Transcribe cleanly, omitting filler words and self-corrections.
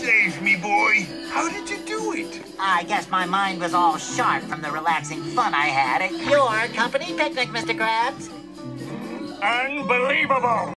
saved me, boy. How did you do it? I guess my mind was all sharp from the relaxing fun I had at your company picnic, Mr. Krabs. Unbelievable!